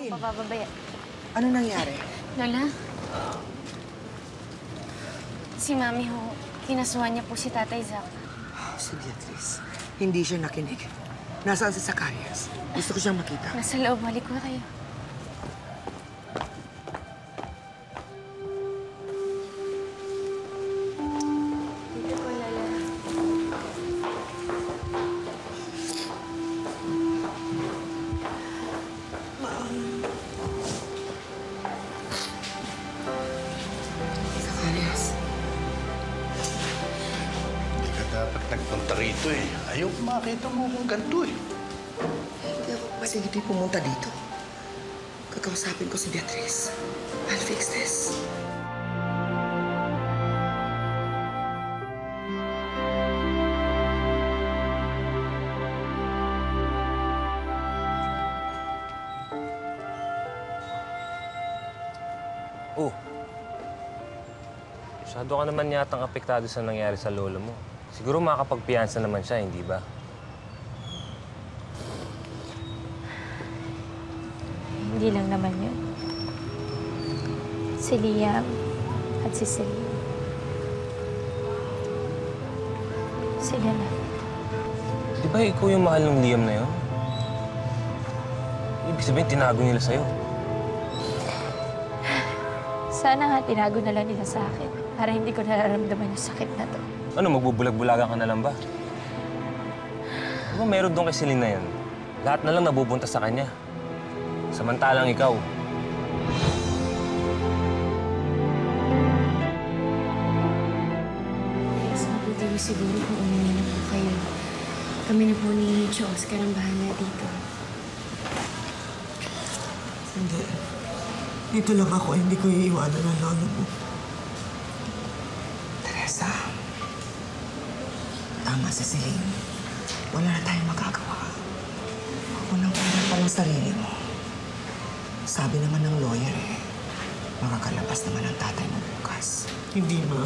mapapabaya. Ano nangyari? Lola? Si Mami ho, kinasuhan niya po si Tatay Zack. Si Beatrice, hindi siya nakinig. Nasaan si Zacarias? Gusto ko siyang makita. Nasa loob, balik ko kayo. Dito po, Lola. Zacarias. Hindi ka dapat nagpunta rito eh. Ayaw ko makita mo kung ganito eh. Hindi ako kasi hindi pumunta dito. Kakausapin ko si Beatrice. I'll fix this. Oh. Masyado ka naman yatang apektado sa nangyari sa lolo mo. Siguro makakapagpiyansa naman siya, hindi ba? Hindi lang naman yun. Si Liam at si Celine. Sila na. Di ba ikaw yung mahal ng Liam na yun? Ibig sabihin, tinago nila sa'yo. Sana nga tinago na lang nila sa akin para hindi ko nararamdaman yung sakit na to. Ano, magbubulag-bulagan ka na lang ba? Di ba meron doon kay Celine na yan? Lahat na lang nabubunta sa kanya. Samantalang ikaw. Mas mabuti mo siguro kung umuwi na po kayo. Kami na po ni Oscar ang bahala dito. Hindi. Dito lang ako. Hindi ko iiwanan ang lolo mo. Teresa. Tama si Celine. Wala na tayong magagawa. Unang pahirapan ang sarili mo. Sabi naman ng lawyer eh, makakalabas naman ang tatay mo bukas. Hindi, ma.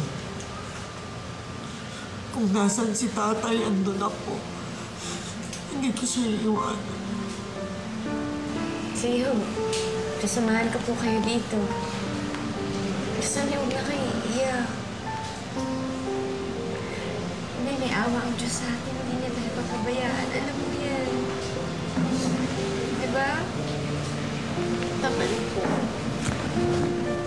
Kung nasan si tatay, andun ako. Hindi ko siya iiwanan. Sige ho, kasamahan ko po kayo dito. Sana huwag na kayo iiyak. May awa ang Diyos sa atin. Hindi niya tayo papabayaan. Alam mo yan. Diba? Tama rin po.